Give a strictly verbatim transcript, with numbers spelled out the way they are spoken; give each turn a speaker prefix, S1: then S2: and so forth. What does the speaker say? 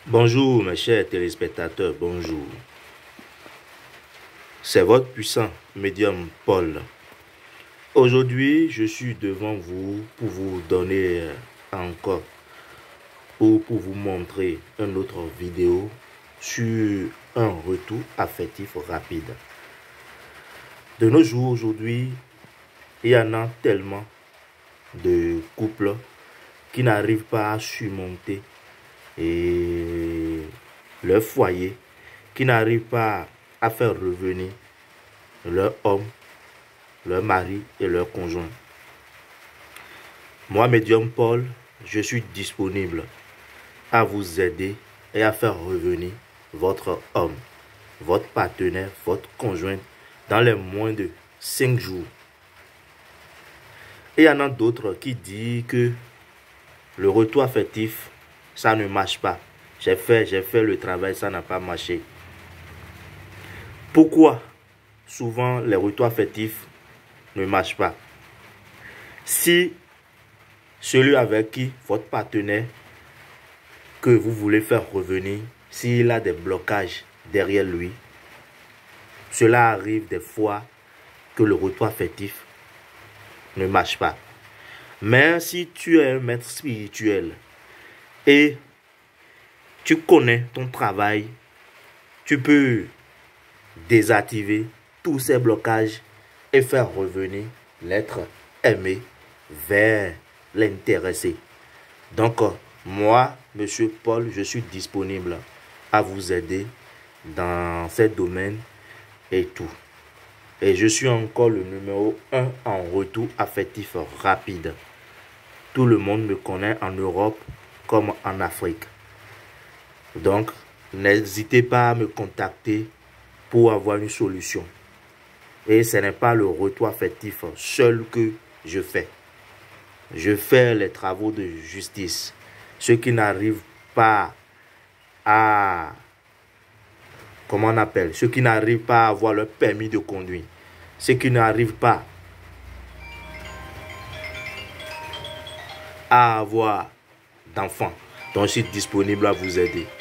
S1: Bonjour mes chers téléspectateurs, bonjour. C'est votre puissant médium Paul. Aujourd'hui, je suis devant vous pour vous donner encore ou pour vous montrer une autre vidéo sur un retour affectif rapide. De nos jours, aujourd'hui, il y en a tellement de couples qui n'arrivent pas à surmonter et leur foyer, qui n'arrivent pas à faire revenir leur homme, leur mari et leur conjoint. Moi, médium Paul, je suis disponible à vous aider et à faire revenir votre homme, votre partenaire, votre conjoint dans les moins de cinq jours. Et il y en a d'autres qui disent que le retour affectif, ça ne marche pas. J'ai fait, j'ai fait le travail, ça n'a pas marché. Pourquoi souvent les retours affectifs ne marchent pas? Si celui avec qui votre partenaire que vous voulez faire revenir, s'il a des blocages derrière lui, cela arrive des fois que le retour affectif ne marche pas. Mais si tu es un maître spirituel et tu connais ton travail, tu peux désactiver tous ces blocages et faire revenir l'être aimé vers l'intéressé. Donc, moi, Monsieur Paul, je suis disponible à vous aider dans ces domaines et tout. Et je suis encore le numéro un en retour affectif rapide. Tout le monde me connaît en Europe comme en Afrique. Donc, n'hésitez pas à me contacter pour avoir une solution. Et ce n'est pas le retour affectif seul que je fais. Je fais les travaux de justice. Ceux qui n'arrivent pas à... Comment on appelle? Ceux qui n'arrivent pas à avoir leur permis de conduire. Ceux qui n'arrivent pas à avoir d'enfants. Donc, je suis disponible à vous aider.